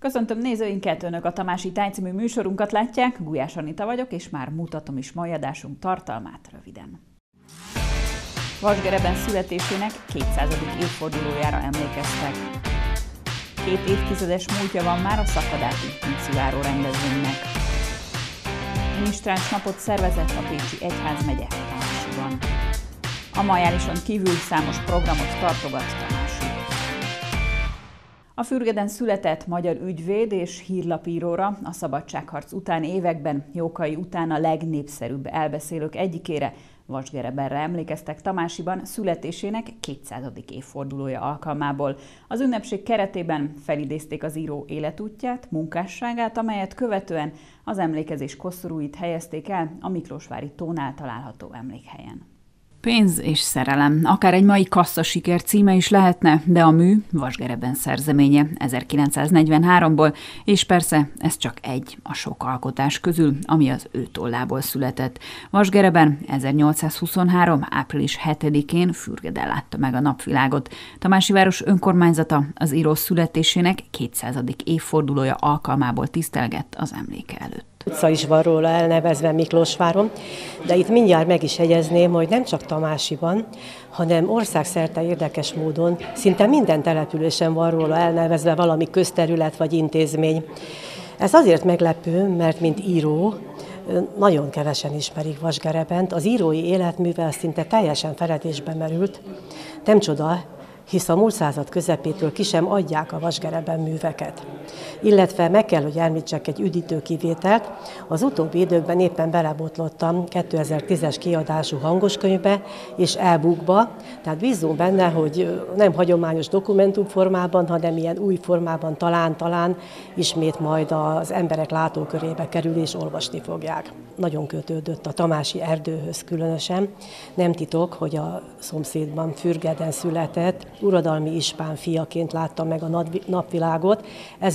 Köszöntöm nézőinket, Önök a Tamási Táj című műsorunkat látják, Gulyás Anita vagyok, és már mutatom is mai adásunk tartalmát röviden. Vasgereben születésének 200. évfordulójára emlékeztek. 2 évtizedes múltja van már a szakadáti Pinciváró rendezvénynek. Minisztráns napot szervezett a Pécsi Egyházmegye Tamásiban. A majálison kívül számos programot tartogat Tamási. A Fürgeden született magyar ügyvéd és hírlapíróra, a szabadságharc utáni években Jókai után a legnépszerűbb elbeszélők egyikére, Vasgerebenre emlékeztek Tamásiban születésének 200. évfordulója alkalmából. Az ünnepség keretében felidézték az író életútját, munkásságát, amelyet követően az emlékezés koszorúit helyezték el a miklósvári tónál található emlékhelyen. Pénz és szerelem, akár egy mai kasszasiker címe is lehetne, de a mű Vasgereben szerzeménye 1943-ból, és persze ez csak egy a sok alkotás közül, ami az ő tollából született. Vasgereben 1823. április 7-én Fürgeden látta meg a napvilágot. Tamásiváros önkormányzata az író születésének 200. évfordulója alkalmából tisztelgett az emléke előtt. Utca is van róla elnevezve Miklósváron, de itt mindjárt meg is jegyezném, hogy nem csak Tamásiban, hanem országszerte érdekes módon szinte minden településen van róla elnevezve valami közterület vagy intézmény. Ez azért meglepő, mert mint író nagyon kevesen ismerik Vasgerebent, az írói életművel szinte teljesen feledésbe merült. Nem csoda, hisz a múlt század közepétől ki sem adják a Vasgereben műveket. Illetve meg kell, hogy említsek egy üdítő kivételt, az utóbbi időkben éppen belebotlottam 2010-es kiadású hangoskönyvbe és e-bookba, tehát bízom benne, hogy nem hagyományos dokumentumformában, hanem ilyen új formában talán ismét majd az emberek látókörébe kerül és olvasni fogják. Nagyon kötődött a tamási erdőhöz különösen. Nem titok, hogy a szomszédban Fürgeden született, uradalmi ispán fiaként látta meg a napvilágot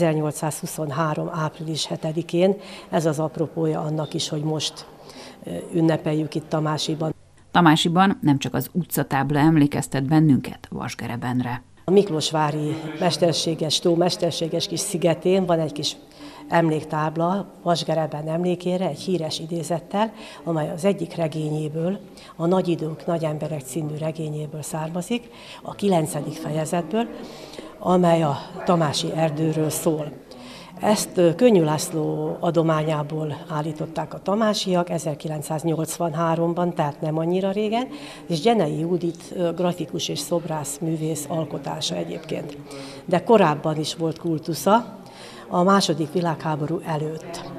1823. április 7-én. Ez az apropója annak is, hogy most ünnepeljük itt Tamásiban. Tamásiban nem csak az utcatábla emlékeztet bennünket Vasgerebenre. A miklósvári mesterséges kis szigetén van egy kis emléktábla Vasgereben emlékére, egy híres idézettel, amely az egyik regényéből, a Nagy idők, nagy emberek című regényéből származik, a 9. fejezetből, amely a tamási erdőről szól. Ezt Könnyű László adományából állították a tamásiak 1983-ban, tehát nem annyira régen, és Gyenei Judit grafikus és szobrász művész alkotása egyébként. De korábban is volt kultusza, a II. Világháború előtt.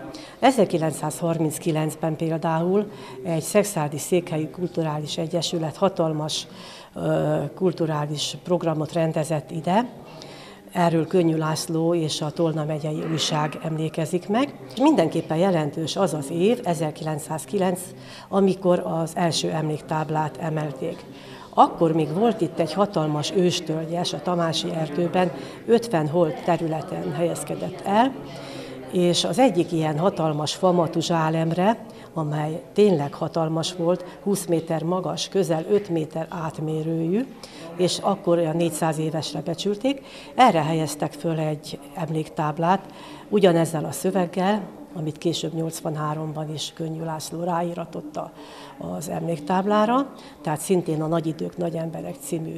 1939-ben például egy szekszárdi székhelyi kulturális egyesület hatalmas kulturális programot rendezett ide. Erről Könnyű László és a Tolna megyei újság emlékezik meg. Mindenképpen jelentős az az év, 1909, amikor az első emléktáblát emelték. Akkor még volt itt egy hatalmas őstölgyes a tamási erdőben, 50 holt területen helyezkedett el, és az egyik ilyen hatalmas famatú zsálemre, amely tényleg hatalmas volt, 20 méter magas, közel 5 méter átmérőjű, és akkor olyan 400 évesre becsülték, erre helyeztek föl egy emléktáblát, ugyanezzel a szöveggel, amit később 83-ban is Könnyű László ráíratott az emléktáblára, tehát szintén a Nagy idők, nagy emberek című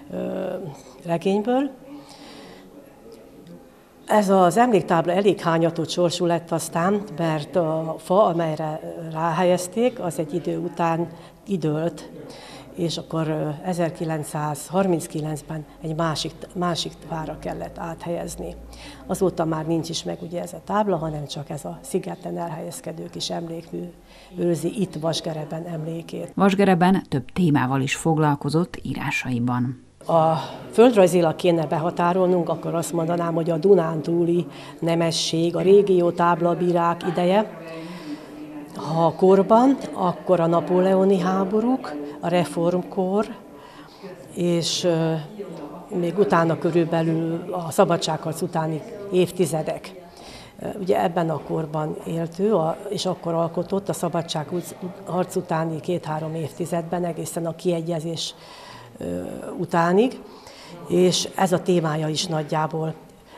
regényből. Ez az emléktábla elég hányatott sorsú lett aztán, mert a fa, amelyre ráhelyezték, az egy idő után időlt, és akkor 1939-ben egy másik fára kellett áthelyezni. Azóta már nincs is meg ugye ez a tábla, hanem csak ez a szigeten elhelyezkedő kis emlékmű őrzi itt Vasgereben emlékét. Vasgereben több témával is foglalkozott írásaiban. A földrajzilag kéne behatárolnunk, akkor azt mondanám, hogy a Dunántúli nemesség, a régió táblabírák ideje. Ha a korban, akkor a napóleoni háborúk, a reformkor, és még utána körülbelül a szabadságharc utáni évtizedek. Ugye ebben a korban élt ő, és akkor alkotott a szabadságharc utáni 2-3 évtizedben, egészen a kiegyezés utánig, és ez a témája is nagyjából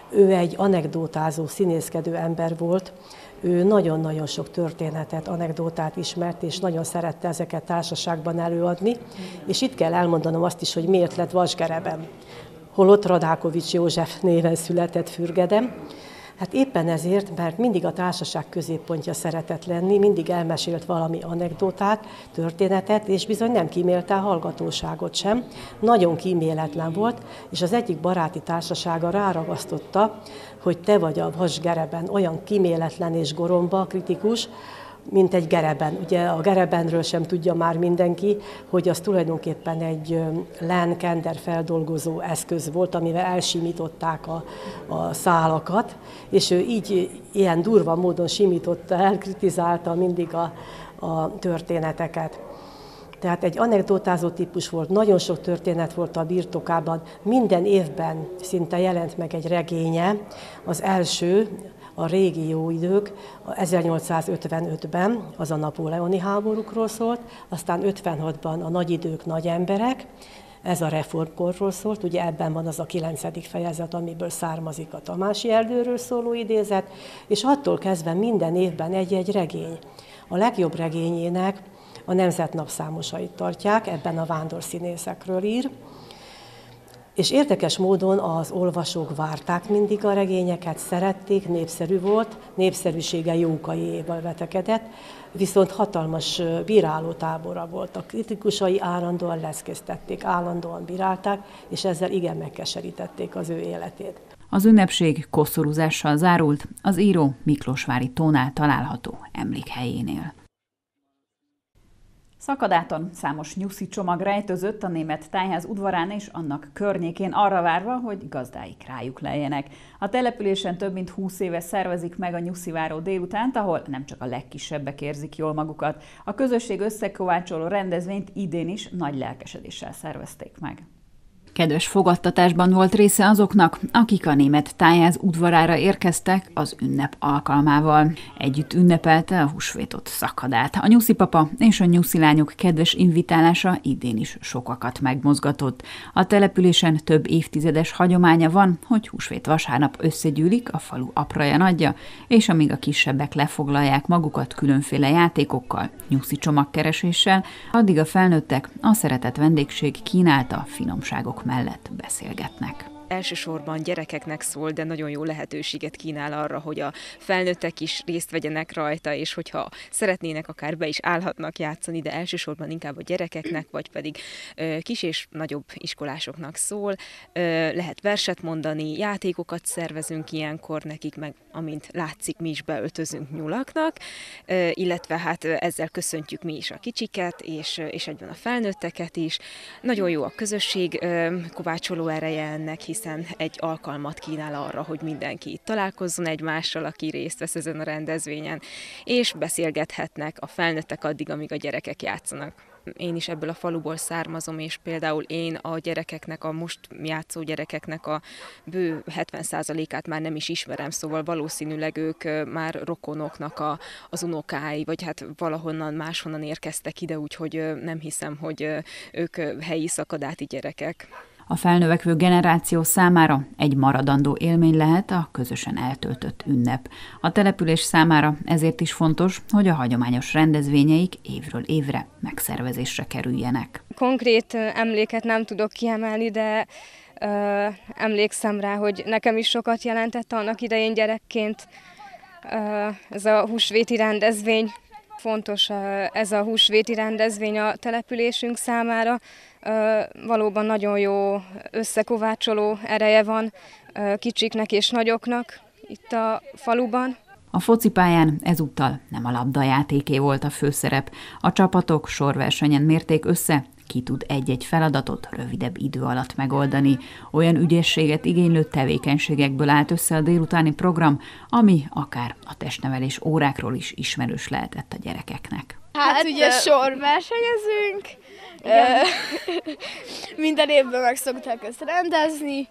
Ő egy anekdotázó, színészkedő ember volt, ő nagyon-nagyon sok történetet, anekdotát ismert, és nagyon szerette ezeket társaságban előadni, és itt kell elmondanom azt is, hogy miért lett Vasgereben, holott Radákovics József néven született Fürgeden. Hát éppen ezért, mert mindig a társaság középpontja szeretett lenni, mindig elmesélt valami anekdotát, történetet, és bizony nem kímélte a hallgatóságot sem. Nagyon kíméletlen volt, és az egyik baráti társasága ráragasztotta, hogy te vagy a Vasgereben olyan kíméletlen és goromba kritikus, mint egy gereben. Ugye a gerebenről sem tudja már mindenki, hogy az tulajdonképpen egy len-kender feldolgozó eszköz volt, amivel elsimították a szálakat, és ő így ilyen durva módon simította el, kritizálta mindig a történeteket. Tehát egy anekdotázó típus volt, nagyon sok történet volt a birtokában, minden évben szinte jelent meg egy regénye, az első, a régi jó idők, 1855-ben az a napóleoni háborúkról szólt, aztán 56-ban a nagy idők, nagy emberek, ez a reformkorról szólt, ugye ebben van az a 9. fejezet, amiből származik a Tamási Erdőről szóló idézet, és attól kezdve minden évben egy-egy regény. A legjobb regényének a nemzetnapszámosait tartják, ebben a vándorszínészekről ír, és érdekes módon az olvasók várták mindig a regényeket, szerették, népszerű volt, népszerűsége Jókaiéval vetekedett, viszont hatalmas bírálótábora volt. A kritikusai állandóan leszköztették, állandóan bírálták, és ezzel igen megkeserítették az ő életét. Az ünnepség koszorúzással zárult az író Miklósvári tónál található emlékhelyénél. Szakadáton számos nyuszi csomag rejtőzött a német tájház udvarán és annak környékén arra várva, hogy gazdáik rájuk lejjenek. A településen több mint 20 éve szervezik meg a nyusziváró délutánt, ahol nem csak a legkisebbek érzik jól magukat. A közösség összekovácsoló rendezvényt idén is nagy lelkesedéssel szervezték meg. Kedves fogadtatásban volt része azoknak, akik a német tájház udvarára érkeztek az ünnep alkalmával. Együtt ünnepelte a húsvétot Szakadát. A nyuszipapa és a nyuszilányok kedves invitálása idén is sokakat megmozgatott. A településen több évtizedes hagyománya van, hogy húsvét vasárnap összegyűlik a falu apraja nagyja, és amíg a kisebbek lefoglalják magukat különféle játékokkal, nyuszi csomagkereséssel, addig a felnőttek a szeretett vendégség kínálta finomságok mellett beszélgetnek. Elsősorban gyerekeknek szól, de nagyon jó lehetőséget kínál arra, hogy a felnőttek is részt vegyenek rajta, és hogyha szeretnének, akár be is állhatnak játszani, de elsősorban inkább a gyerekeknek, vagy pedig kis és nagyobb iskolásoknak szól. Lehet verset mondani, játékokat szervezünk ilyenkor nekik, meg amint látszik, mi is beöltözünk nyulaknak, illetve hát ezzel köszöntjük mi is a kicsiket, és egyben a felnőtteket is. Nagyon jó a közösség kovácsoló ereje ennek, hiszen egy alkalmat kínál arra, hogy mindenki itt találkozzon egymással, aki részt vesz ezen a rendezvényen, és beszélgethetnek a felnőttek addig, amíg a gyerekek játszanak. Én is ebből a faluból származom, és például én a gyerekeknek, a most játszó gyerekeknek a bő 70%-át már nem is ismerem, szóval valószínűleg ők már rokonoknak az unokái, vagy hát valahonnan máshonnan érkeztek ide, úgyhogy nem hiszem, hogy ők helyi szakadáti gyerekek. A felnövekvő generáció számára egy maradandó élmény lehet a közösen eltöltött ünnep. A település számára ezért is fontos, hogy a hagyományos rendezvényeik évről évre megszervezésre kerüljenek. Konkrét emléket nem tudok kiemelni, de emlékszem rá, hogy nekem is sokat jelentett annak idején gyerekként ez a húsvéti rendezvény. Fontos ez a húsvéti rendezvény a településünk számára. Valóban nagyon jó összekovácsoló ereje van kicsiknek és nagyoknak itt a faluban. A focipályán ezúttal nem a labdajátéké volt a főszerep. A csapatok sorversenyen mérték össze, ki tud egy-egy feladatot rövidebb idő alatt megoldani. Olyan ügyességet igénylő tevékenységekből állt össze a délutáni program, ami akár a testnevelés órákról is ismerős lehetett a gyerekeknek. Hát ugye sorversenyezünk, minden évben meg szokták ezt rendezni.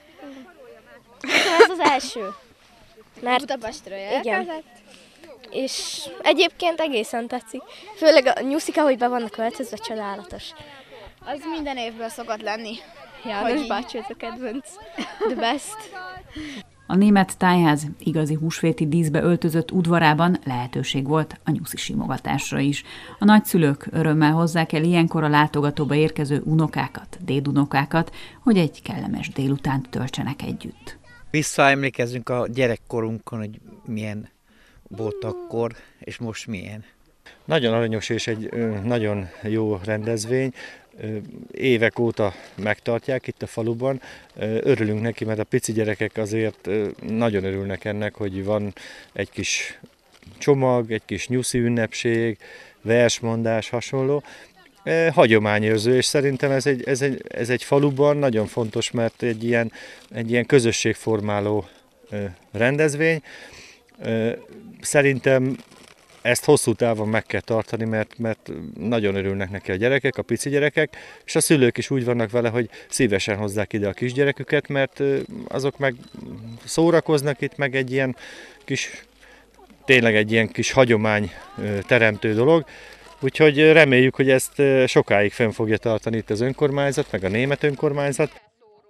Ez az első. Mert Budapestről érkezett. És egyébként egészen tetszik. Főleg a nyuszika, hogy be vannak öltözve, csodálatos. Az minden évben szokott lenni. János bácsi, ez a kedvenc. The best. A német tájház igazi húsvéti díszbe öltözött udvarában lehetőség volt a nyuszi simogatásra is. A nagyszülők örömmel hozzák el ilyenkor a látogatóba érkező unokákat, dédunokákat, hogy egy kellemes délutánt töltsenek együtt. Visszaemlékezzünk a gyerekkorunkon, hogy milyen volt akkor, és most milyen. Nagyon aranyos és egy nagyon jó rendezvény. Évek óta megtartják itt a faluban. Örülünk neki, mert a pici gyerekek azért nagyon örülnek ennek, hogy van egy kis csomag, egy kis nyuszi ünnepség, versmondás, hasonló. Hagyományőrző, és szerintem ez egy faluban nagyon fontos, mert egy ilyen közösségformáló rendezvény. Szerintem ezt hosszú távon meg kell tartani, mert nagyon örülnek neki a gyerekek, a pici gyerekek, és a szülők is úgy vannak vele, hogy szívesen hozzák ide a kisgyereküket, mert azok meg szórakoznak itt, meg tényleg egy ilyen kis hagyomány teremtő dolog. Úgyhogy reméljük, hogy ezt sokáig fenn fogja tartani itt az önkormányzat, meg a német önkormányzat.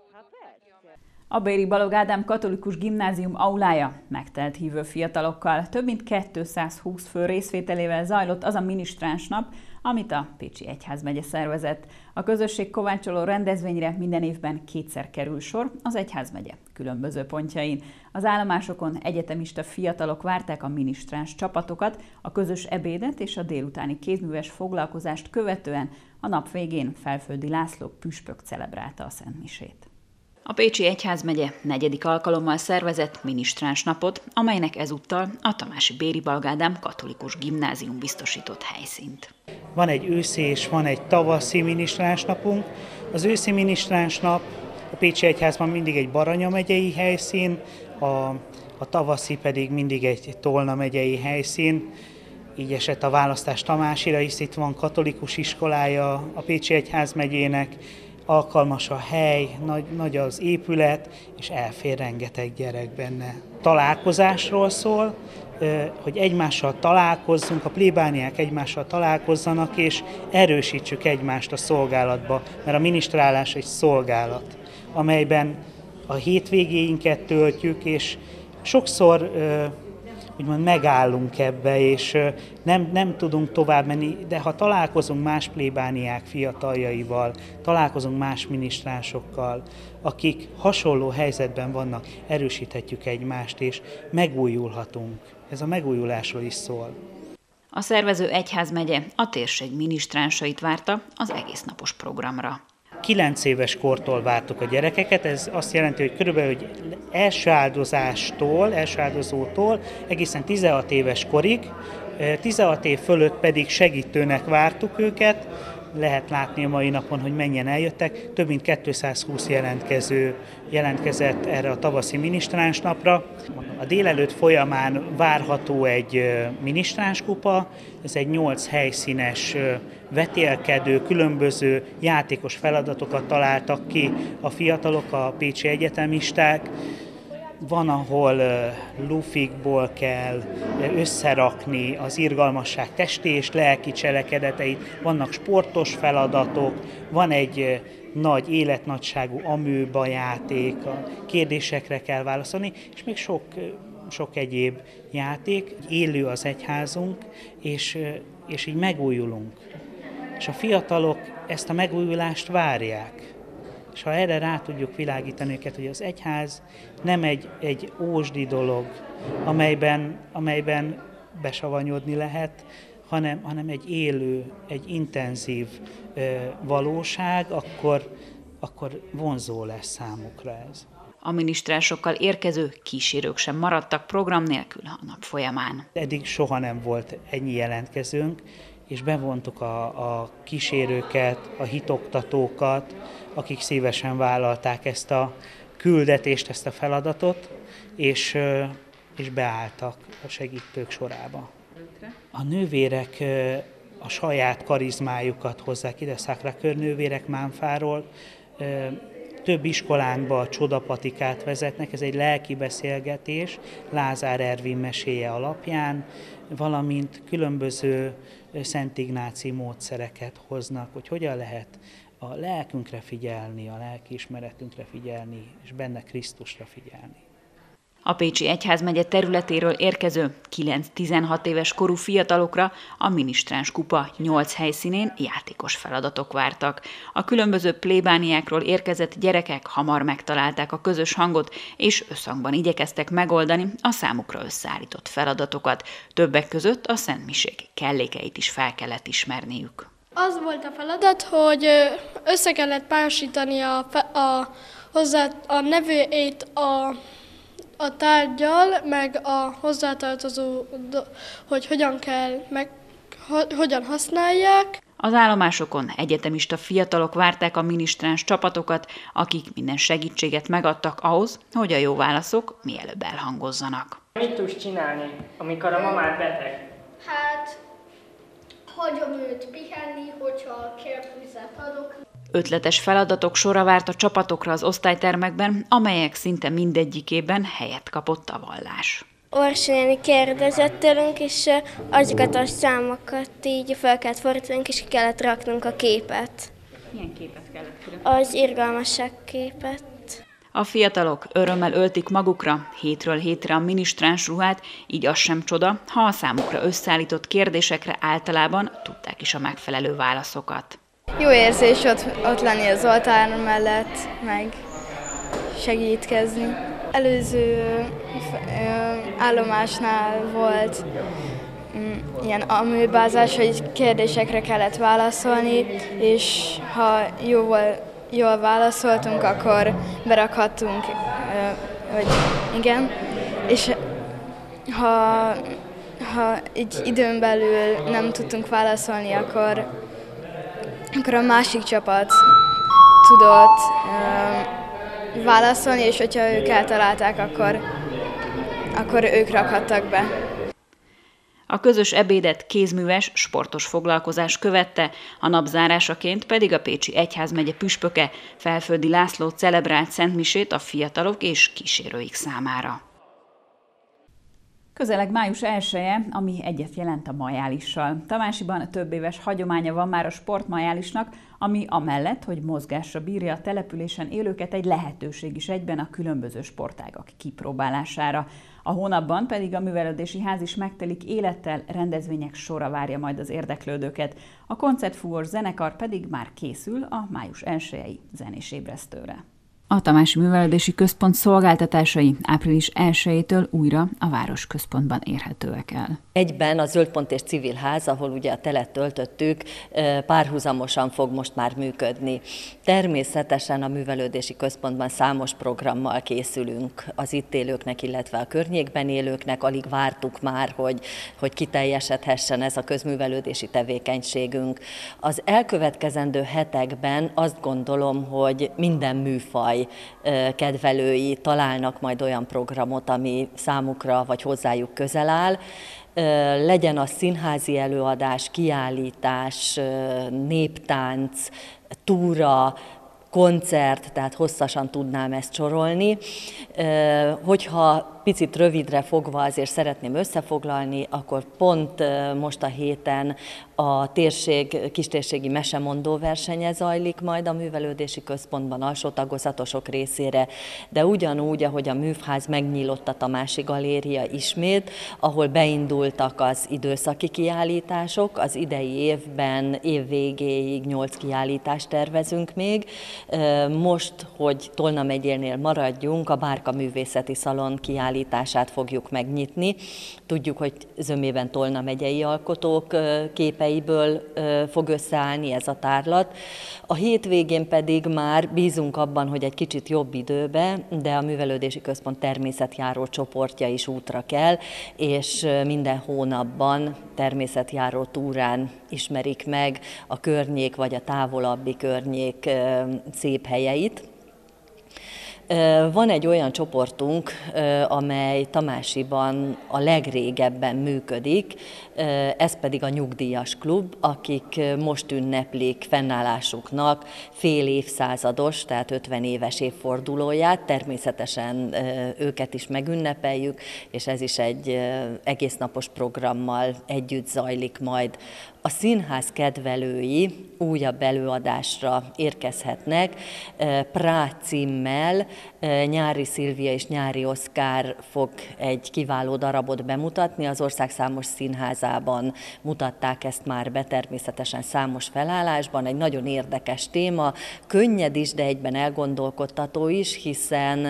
A Béri Balogh Ádám Katolikus Gimnázium aulája megtelt hívő fiatalokkal. Több mint 220 fő részvételével zajlott az a minisztráns nap, amit a Pécsi Egyházmegye szervezett. A közösség kovácsoló rendezvényre minden évben kétszer kerül sor az egyházmegye különböző pontjain. Az állomásokon egyetemista fiatalok várták a minisztráns csapatokat, a közös ebédet és a délutáni kézműves foglalkozást követően a nap végén Felföldi László püspök celebrálta a szentmisét. A Pécsi Egyházmegye 4. alkalommal szervezett minisztráns napot, amelynek ezúttal a Tamási Béri Balogh Ádám Katolikus Gimnázium biztosított helyszínt. Van egy őszi és van egy tavaszi minisztráns napunk. Az őszi minisztráns nap a Pécsi Egyházban mindig egy Baranya megyei helyszín, a tavaszi pedig mindig egy Tolna megyei helyszín. Így esett a választás Tamásira, hisz itt van katolikus iskolája a Pécsi Egyházmegyének, alkalmas a hely, nagy az épület, és elfér rengeteg gyerek benne. Találkozásról szól, hogy egymással találkozzunk, a plébániák egymással találkozzanak, és erősítsük egymást a szolgálatba, mert a minisztrálás egy szolgálat, amelyben a hétvégéinket töltjük, és sokszor úgymond megállunk ebbe, és nem tudunk tovább menni, de ha találkozunk más plébániák fiataljaival, találkozunk más minisztránsokkal, akik hasonló helyzetben vannak, erősíthetjük egymást, és megújulhatunk. Ez a megújulásról is szól. A szervező egyházmegye a térség minisztránsait várta az egésznapos programra. 9 éves kortól vártuk a gyerekeket, ez azt jelenti, hogy körülbelül első áldozótól egészen 16 éves korig, 16 év fölött pedig segítőnek vártuk őket. Lehet látni a mai napon, hogy mennyien eljöttek, több mint 220 jelentkező jelentkezett erre a tavaszi minisztráns napra. A délelőtt folyamán várható egy minisztránskupa, ez egy 8 helyszínes vetélkedő, különböző játékos feladatokat találtak ki a fiatalok, a pécsi egyetemisták. Van, ahol lufikból kell összerakni az irgalmasság testi és lelki cselekedeteit, vannak sportos feladatok, van egy nagy életnagyságú amőba játék, a kérdésekre kell válaszolni, és még sok egyéb játék. Élő az egyházunk, és így megújulunk. És a fiatalok ezt a megújulást várják. És ha erre rá tudjuk világítani őket, hogy az egyház nem egy ósdi dolog, amelyben besavanyodni lehet, hanem egy élő, egy intenzív valóság, akkor vonzó lesz számukra ez. A minisztrásokkal érkező kísérők sem maradtak program nélkül a nap folyamán. Eddig soha nem volt ennyi jelentkezőnk, és bevontuk a kísérőket, a hitoktatókat, akik szívesen vállalták ezt a küldetést, ezt a feladatot, és beálltak a segítők sorába. A nővérek a saját karizmájukat hozzák ide, Sacré-Cœur nővérek Mánfáról, több iskolánkba csodapatikát vezetnek, ez egy lelki beszélgetés, Lázár Ervin meséje alapján, valamint különböző Szent Ignáci módszereket hoznak, hogy hogyan lehet a lelkünkre figyelni, a lelkiismeretünkre figyelni, és benne Krisztusra figyelni. A Pécsi Egyházmegye területéről érkező 9-16 éves korú fiatalokra a Minisztráns kupa 8 helyszínén játékos feladatok vártak. A különböző plébániákról érkezett gyerekek hamar megtalálták a közös hangot, és összhangban igyekeztek megoldani a számukra összeállított feladatokat. Többek között a szentmisék kellékeit is fel kellett ismerniük. Az volt a feladat, hogy össze kellett párosítani a nevét a tárggyal, meg a hozzátartozó, hogy hogyan kell, meg hogyan használják. Az állomásokon egyetemista fiatalok várták a minisztráns csapatokat, akik minden segítséget megadtak ahhoz, hogy a jó válaszok mielőbb elhangozzanak. Mit tudsz csinálni, amikor a mamád beteg? Hát, hagyom őt pihenni, hogyha kérfűzet adok. Ötletes feladatok sora várt a csapatokra az osztálytermekben, amelyek szinte mindegyikében helyet kapott a vallás. Orsi néni kérdezett tőlünk, és azokat a számokat így fel kellett fordítanunk, és ki kellett raknunk a képet. Milyen képet kellett külön? Az irgalmasság képet. A fiatalok örömmel öltik magukra hétről hétre a minisztráns ruhát, így az sem csoda, ha a számukra összeállított kérdésekre általában tudták is a megfelelő válaszokat. Jó érzés ott lenni az oltár mellett, meg segítkezni. Előző állomásnál volt ilyen amőbázás, hogy kérdésekre kellett válaszolni, és ha jól válaszoltunk, akkor berakhattunk, hogy igen, és ha így időn belül nem tudtunk válaszolni, akkor a másik csapat tudott válaszolni, és hogyha ők eltalálták, akkor ők rakhattak be. A közös ebédet kézműves, sportos foglalkozás követte, a napzárásaként pedig a Pécsi Egyházmegye püspöke, Felföldi László celebrált szentmisét a fiatalok és kísérőik számára. Közeleg május 1-e, ami egyet jelent a majálissal. Tamásiban több éves hagyománya van már a sportmajálisnak, ami amellett, hogy mozgásra bírja a településen élőket, egy lehetőség is egyben a különböző sportágak kipróbálására. A hónapban pedig a művelődési ház is megtelik élettel, rendezvények sora várja majd az érdeklődőket. A koncertfúvós zenekar pedig már készül a május 1-i zenés ébresztőre. A Tamási Művelődési Központ szolgáltatásai április 1-től újra a városközpontban érhetőek el. Egyben a Zöldpont és Civil Ház, ahol ugye a telet töltöttük, párhuzamosan fog most már működni. Természetesen a Művelődési Központban számos programmal készülünk az itt élőknek, illetve a környékben élőknek. Alig vártuk már, hogy kiteljesedhessen ez a közművelődési tevékenységünk. Az elkövetkezendő hetekben azt gondolom, hogy minden műfaj kedvelői találnak majd olyan programot, ami számukra vagy hozzájuk közel áll. Legyen az színházi előadás, kiállítás, néptánc, túra, koncert, tehát hosszasan tudnám ezt sorolni. Hogyha picit rövidre fogva azért szeretném összefoglalni, akkor pont most a héten a kistérségi mesemondó versenye zajlik majd a Művelődési Központban alsó tagozatosok részére, de ugyanúgy, ahogy a művház megnyílott a Tamási Galéria ismét, ahol beindultak az időszaki kiállítások, az idei évben év végéig 8 kiállítást tervezünk még. Most, hogy Tolna megyénél maradjunk, a Bárka Művészeti Szalon kiállítását fogjuk megnyitni. Tudjuk, hogy zömében Tolna megyei alkotók képeiből fog összeállni ez a tárlat. A hétvégén pedig már bízunk abban, hogy egy kicsit jobb időbe, de a Művelődési Központ természetjáró csoportja is útra kell, és minden hónapban természetjáró túrán ismerik meg a környék vagy a távolabbi környék szép helyeit. Van egy olyan csoportunk, amely Tamásiban a legrégebben működik, ez pedig a Nyugdíjas Klub, akik most ünneplik fennállásuknak fél évszázados, tehát 50 éves évfordulóját. Természetesen őket is megünnepeljük, és ez is egy egésznapos programmal együtt zajlik majd a színház kedvelői újabb előadásra érkezhetnek. Prá címmel Nyári Szilvia és Nyári Oszkár fog egy kiváló darabot bemutatni. Az ország számos színházában mutatták ezt már be, természetesen számos felállásban. Egy nagyon érdekes téma, könnyed is, de egyben elgondolkodtató is, hiszen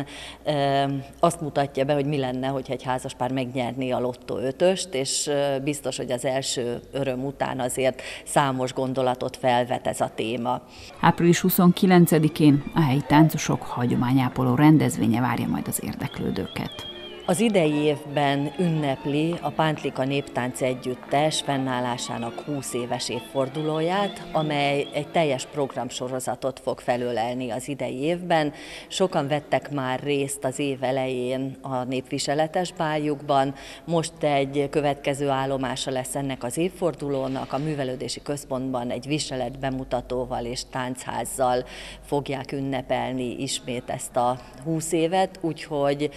azt mutatja be, hogy mi lenne, hogyha egy házaspár megnyerné a lottó 5-öst, és biztos, hogy az első öröm után azért számos gondolatot felvet ez a téma. Április 29-én a helyi táncosok hagyományápoló rendezvénye várja majd az érdeklődőket. Az idei évben ünnepli a Pántlika Néptánc Együttes fennállásának 20 éves évfordulóját, amely egy teljes programsorozatot fog felölelni az idei évben. Sokan vettek már részt az év elején a népviseletes báljukban, most egy következő állomása lesz ennek az évfordulónak, a Művelődési Központban egy viselet bemutatóval és táncházzal fogják ünnepelni ismét ezt a 20 évet, úgyhogy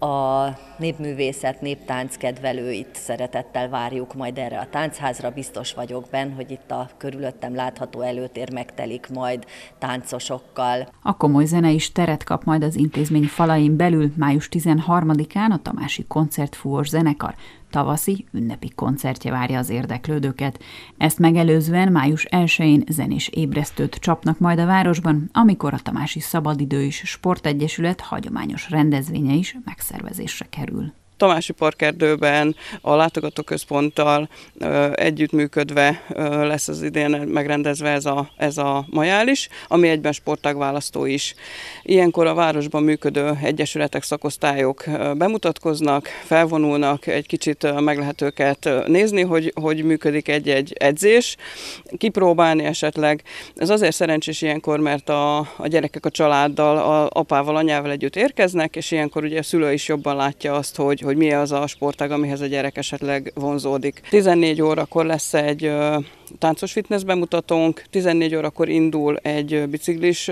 a népművészet, néptánc kedvelőit szeretettel várjuk majd erre a táncházra. Biztos vagyok benne, hogy itt a körülöttem látható előtér megtelik majd táncosokkal. A komoly zene is teret kap majd az intézmény falain belül. Május 13-án a Tamási Koncertfúvós Zenekar tavaszi ünnepi koncertje várja az érdeklődőket. Ezt megelőzően május 1-én zenés ébresztőt csapnak majd a városban, amikor a Tamási Szabadidő és Sportegyesület hagyományos rendezvénye is megszervezésre kerül. Tamási Parkerdőben a látogatóközponttal együttműködve lesz az idén megrendezve ez a majális, ami egyben sportágválasztó is. Ilyenkor a városban működő egyesületek, szakosztályok bemutatkoznak, felvonulnak, egy kicsit meg lehet őket nézni, hogy működik egy-egy edzés, kipróbálni esetleg. Ez azért szerencsés ilyenkor, mert a gyerekek a családdal, apával, anyával együtt érkeznek, és ilyenkor ugye a szülő is jobban látja azt, hogy mi az a sportág, amihez a gyerek esetleg vonzódik. 14 órakor lesz egy táncos fitness bemutatónk, 14 órakor indul egy biciklis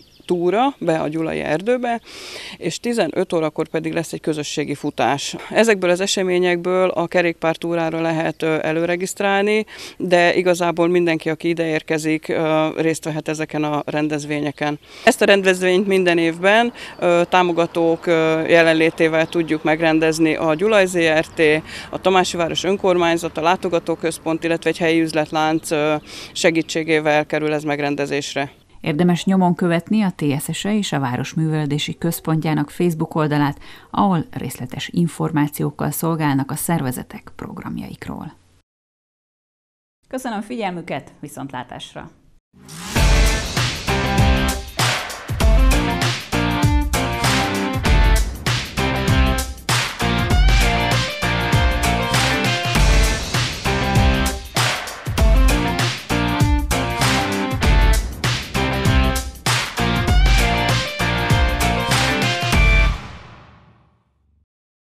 túra be a Gyulai erdőbe, és 15 órakor pedig lesz egy közösségi futás. Ezekből az eseményekből a kerékpártúrára lehet előregisztrálni, de igazából mindenki, aki ide érkezik, részt vehet ezeken a rendezvényeken. Ezt a rendezvényt minden évben támogatók jelenlétével tudjuk megrendezni. A Gyulai ZRT, a Tamásiváros Önkormányzat, a Látogatóközpont, illetve egy helyi üzletlánc segítségével kerül ez megrendezésre. Érdemes nyomon követni a TSS-e és a Városművelődési Központjának Facebook oldalát, ahol részletes információkkal szolgálnak a szervezetek programjaikról. Köszönöm figyelmüket, viszontlátásra!